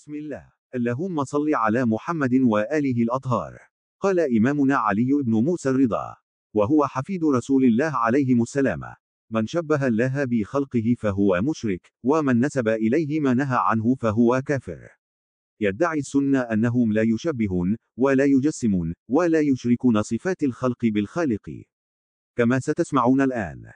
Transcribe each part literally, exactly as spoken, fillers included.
بسم الله. اللهم صل على محمد وآله الأطهار. قال إمامنا علي بن موسى الرضا، وهو حفيد رسول الله عليهم السلام: من شبه الله بخلقه فهو مشرك، ومن نسب إليه ما نهى عنه فهو كافر. يدعي السنة أنهم لا يشبهون ولا يجسمون ولا يشركون صفات الخلق بالخالق، كما ستسمعون الآن.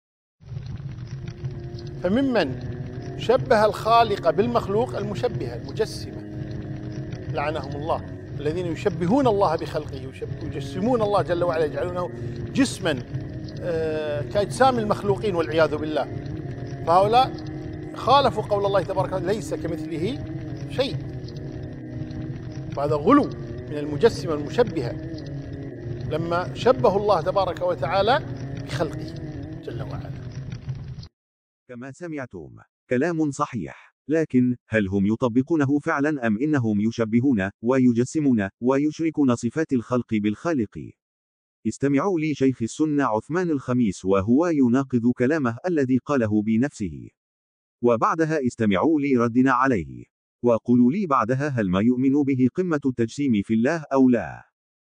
فممن شبه الخالق بالمخلوق المشبهة المجسمة لعنهم الله، الذين يشبهون الله بخلقه، يجسمون الله جل وعلا، يجعلونه جسما كأجسام المخلوقين والعياذ بالله. فهؤلاء خالفوا قول الله تبارك وتعالى: ليس كمثله شيء. وهذا غلو من المجسمة المشبهة لما شبهوا الله تبارك وتعالى بخلقه جل وعلا. كما سمعتم، كلام صحيح، لكن هل هم يطبقونه فعلا أم إنهم يشبهون ويجسمون ويشركون صفات الخلق بالخالق؟ استمعوا لي شيخ السنة عثمان الخميس وهو يناقض كلامه الذي قاله بنفسه، وبعدها استمعوا لي ردنا عليه، وقولوا لي بعدها هل ما يؤمن به قمة التجسيم في الله أو لا.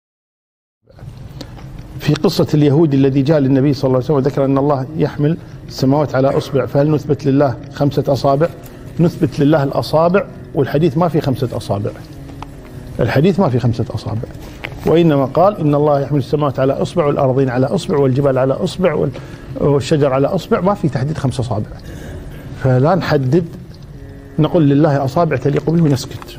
في قصة اليهود الذي جاء للنبي صلى الله عليه وسلم وذكر أن الله يحمل السماوات على أصبع، فهل نثبت لله خمسة أصابع؟ نثبت لله الأصابع، والحديث ما في خمسة أصابع، الحديث ما في خمسة أصابع، وإنما قال إن الله يحمل السماوات على أصبع والأرضين على أصبع والجبال على أصبع والشجر على أصبع، ما في تحديد خمسة أصابع. فلا نحدد، نقول لله أصابع تليق به ونسكت.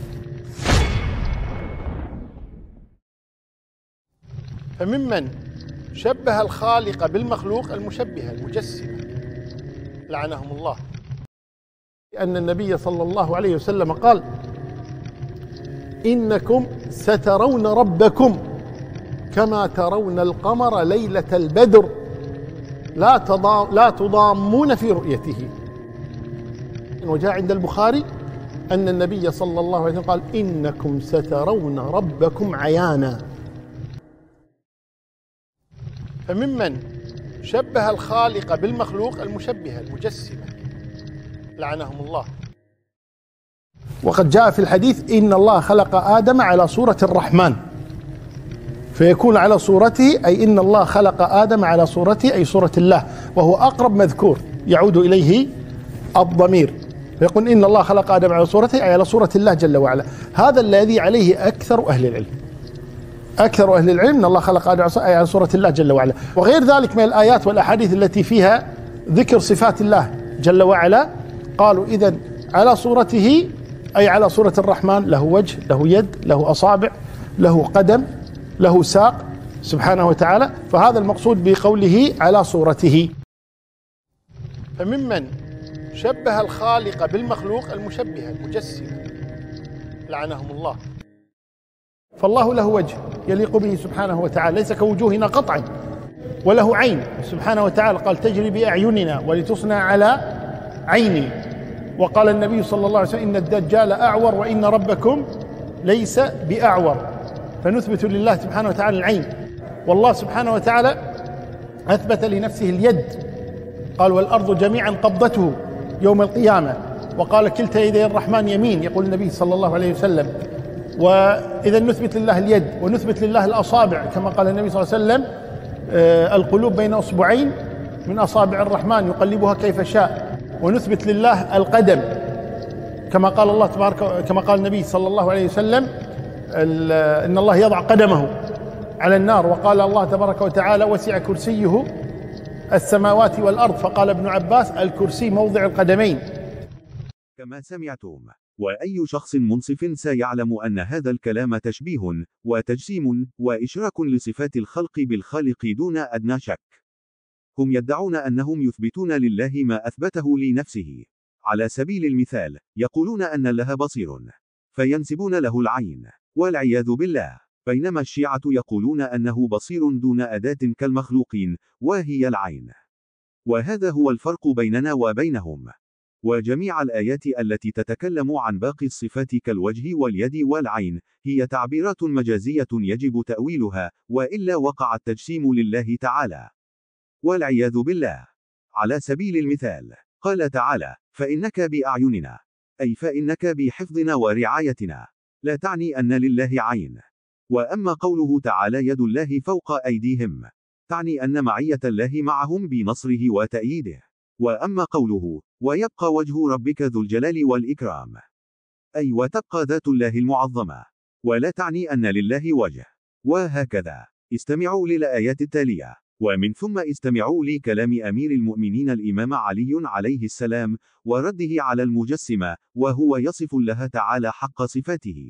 فممن شبه الخالق بالمخلوق المشبهة المجسمة لعنهم الله، لأن النبي صلى الله عليه وسلم قال: إنكم سترون ربكم كما ترون القمر ليلة البدر لا لا تضامون في رؤيته. وجاء عند البخاري أن النبي صلى الله عليه وسلم قال: إنكم سترون ربكم عيانا. فممن شبه الخالق بالمخلوق المشبهة المجسمة لعنهم الله. وقد جاء في الحديث: إن الله خلق آدم على صورة الرحمن، فيكون على صورته، أي إن الله خلق آدم على صورته أي صورة الله، وهو أقرب مذكور يعود إليه الضمير، فيقول إن الله خلق آدم على صورته أي على صورة الله جل وعلا. هذا الذي عليه أكثر أهل العلم، أكثر أهل العلم أن الله خلق آدم على صورة الله جل وعلا. وغير ذلك من الآيات والأحاديث التي فيها ذكر صفات الله جل وعلا، قالوا إذن على صورته أي على صورة الرحمن، له وجه، له يد، له أصابع، له قدم، له ساق سبحانه وتعالى، فهذا المقصود بقوله على صورته. فممن شبه الخالق بالمخلوق المشبهة المجسمة لعنهم الله. فالله له وجه يليق به سبحانه وتعالى، ليس كوجوهنا قطعا، وله عين سبحانه وتعالى، قال: تجري بأعيننا ولتصنع على عيني. وقال النبي صلى الله عليه وسلم: إن الدجال أعور وإن ربكم ليس بأعور. فنثبت لله سبحانه وتعالى العين. والله سبحانه وتعالى أثبت لنفسه اليد، قال: والأرض جميعا قبضته يوم القيامة. وقال: كلتا يدي الرحمن يمين، يقول النبي صلى الله عليه وسلم. وإذا نثبت لله اليد ونثبت لله الأصابع، كما قال النبي صلى الله عليه وسلم: آه القلوب بين أصبعين من أصابع الرحمن يقلبها كيف شاء. ونثبت لله القدم، كما قال الله تبارك كما قال النبي صلى الله عليه وسلم: إن الله يضع قدمه على النار. وقال الله تبارك وتعالى: وسع كرسيه السماوات والأرض. فقال ابن عباس: الكرسي موضع القدمين. كما سمعتم، وأي شخص منصف سيعلم أن هذا الكلام تشبيه وتجسيم وإشراك لصفات الخلق بالخالق دون أدنى شك. هم يدعون أنهم يثبتون لله ما أثبته لنفسه. على سبيل المثال، يقولون أن الله بصير، فينسبون له العين، والعياذ بالله. بينما الشيعة يقولون أنه بصير دون أداة كالمخلوقين، وهي العين. وهذا هو الفرق بيننا وبينهم. وجميع الآيات التي تتكلم عن باقي الصفات كالوجه واليد والعين هي تعبيرات مجازية يجب تأويلها، وإلا وقع التجسيم لله تعالى، والعياذ بالله. على سبيل المثال، قال تعالى: فإنك بأعيننا، أي فإنك بحفظنا ورعايتنا، لا تعني أن لله عين. وأما قوله تعالى يد الله فوق أيديهم، تعني أن معية الله معهم بنصره وتأييده. وأما قوله ويبقى وجه ربك ذو الجلال والإكرام، أي وتبقى ذات الله المعظمة، ولا تعني أن لله وجه. وهكذا استمعوا للآيات التالية. ومن ثم استمعوا لكلام أمير المؤمنين الإمام علي عليه السلام ورده على المجسمة، وهو يصف الله تعالى حق صفاته.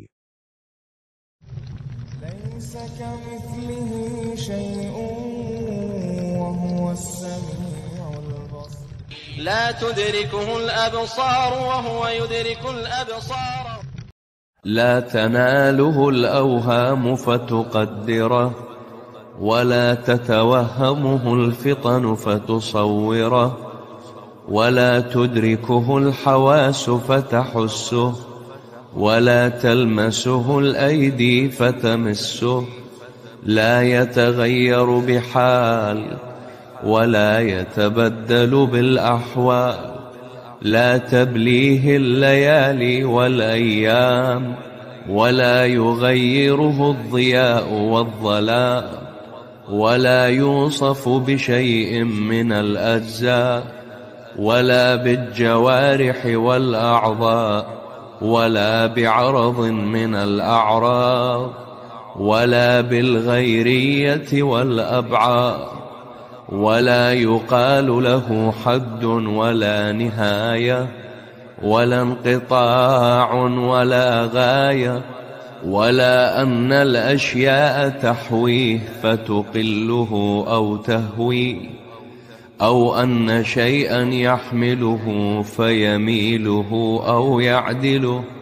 ليس كمثله شيء وهو السميع البصير. لا تدركه الأبصار وهو يدرك الأبصار. لا تناله الأوهام فتقدره، ولا تتوهمه الفطن فتصوره، ولا تدركه الحواس فتحسه، ولا تلمسه الأيدي فتمسه. لا يتغير بحال ولا يتبدل بالأحوال. لا تبليه الليالي والأيام، ولا يغيره الضياء والظلام، ولا يوصف بشيء من الأجزاء، ولا بالجوارح والأعضاء، ولا بعرض من الأعراض، ولا بالغيرية والأبعاد، ولا يقال له حد ولا نهاية، ولا انقطاع ولا غاية، ولا أن الأشياء تحويه فتقله أو تهويه، أو أن شيئا يحمله فيميله أو يعدله.